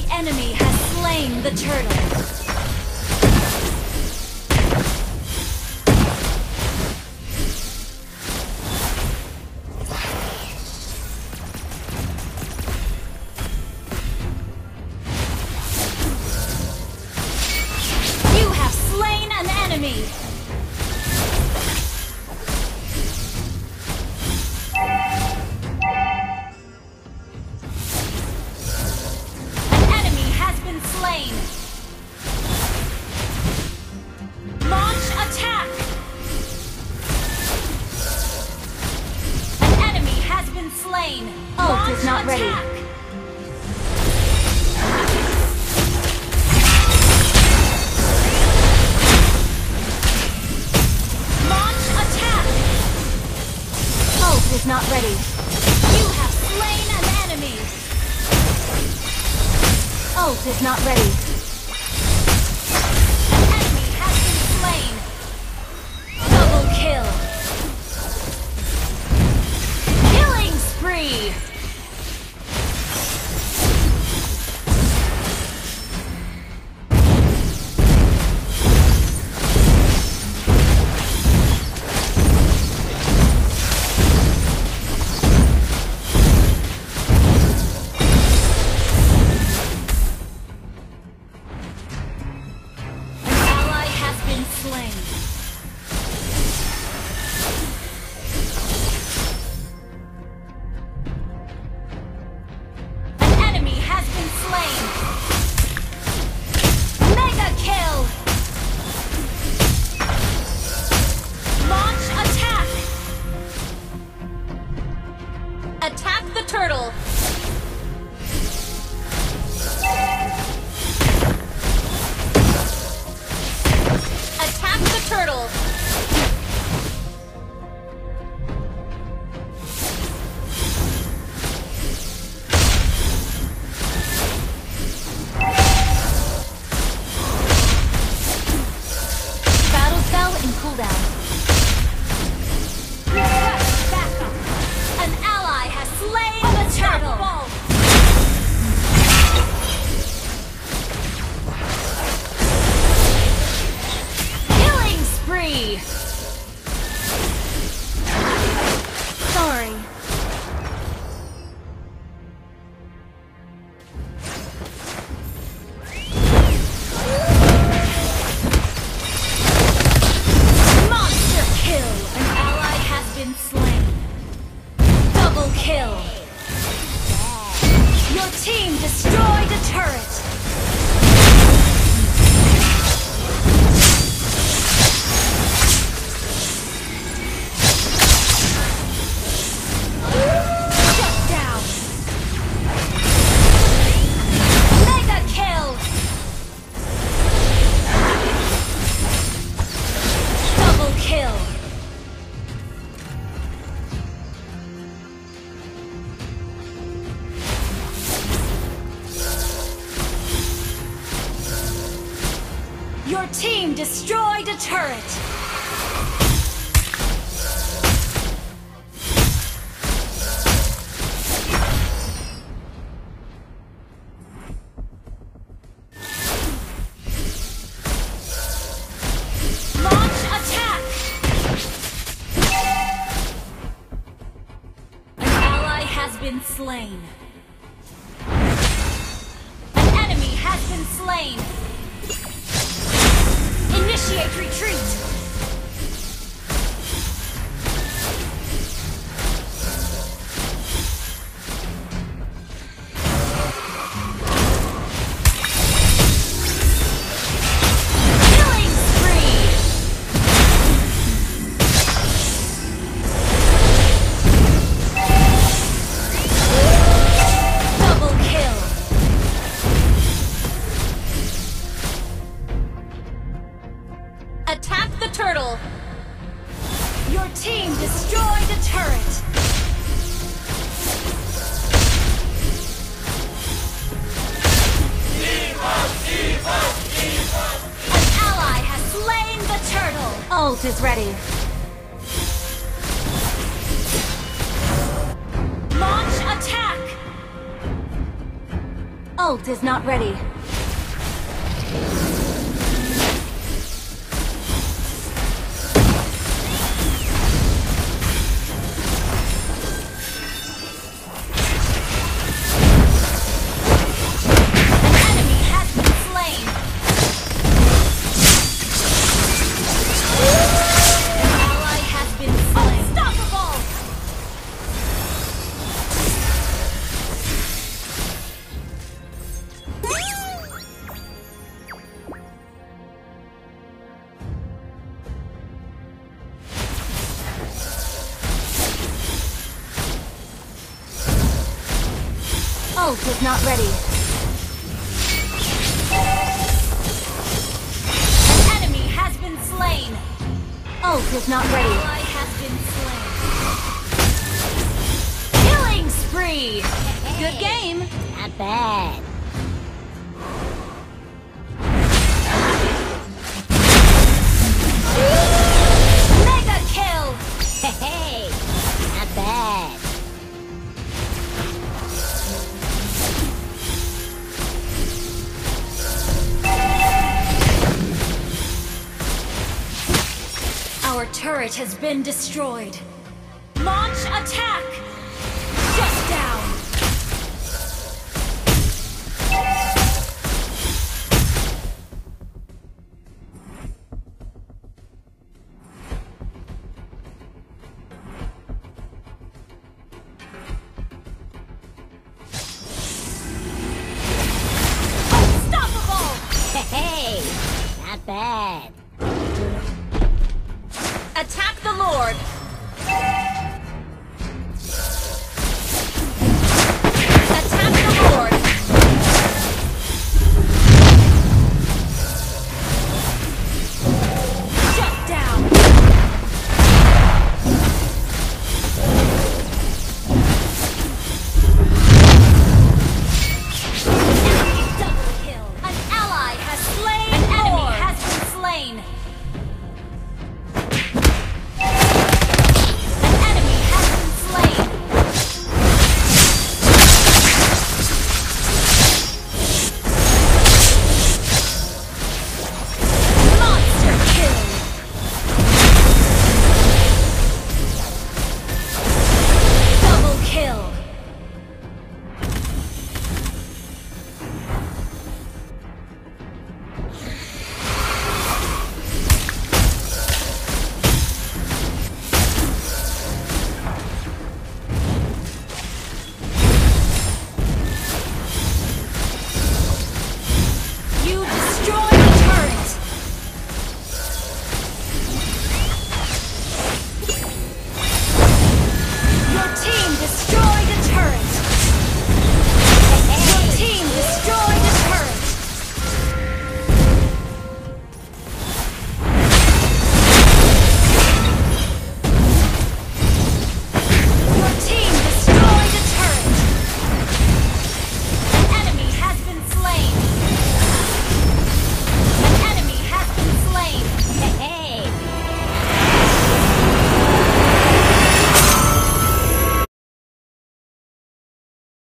enemy has slain the turtle. You have slain an enemy. Slain. Launch attack. An enemy has been slain. Ult is not ready. Launch attack. Ult is not ready. You have slain an enemy. Ult is not ready. An enemy has been slain. Double kill. Killing spree. Attack the turtle! Attack the turtle! Battle spell in cooldown. Slay the turtle! Killing spree! Sorry. Monster kill! An ally has been slain. Double kill! Your team destroyed a turret! Shut down! Mega kill! Double kill! Your team destroyed a turret! Launch attack! An ally has been slain. An enemy has been slain. Initiate retreat! Killing spree! Double kill! Attack the turtle! Your team destroyed a turret! An ally has slain the turtle! Ult is ready. Launch attack! Ult is not ready. Ult is not ready. An enemy has been slain. Ult is not ready. Ally has been slain. Killing spree. Good game. Not bad. Mega kill. Hey, not bad. Our turret has been destroyed. Launch attack!